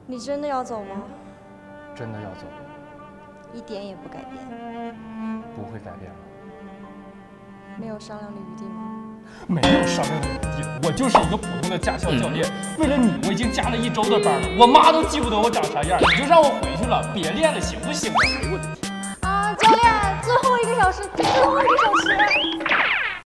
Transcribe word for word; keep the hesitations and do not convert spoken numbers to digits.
你真的要走吗？ 真的要走， 一点也不改变。 不会改变了。 没有商量的余地吗？ 没有商量的余地，我就是一个普通的驾校教练。为了你，我已经加了一周的班了，我妈都记不得我长啥样，你就让我回去了，别练了，行不行啊？哎呦我的天！ 啊，教练，最后一个小时，最后一个小时。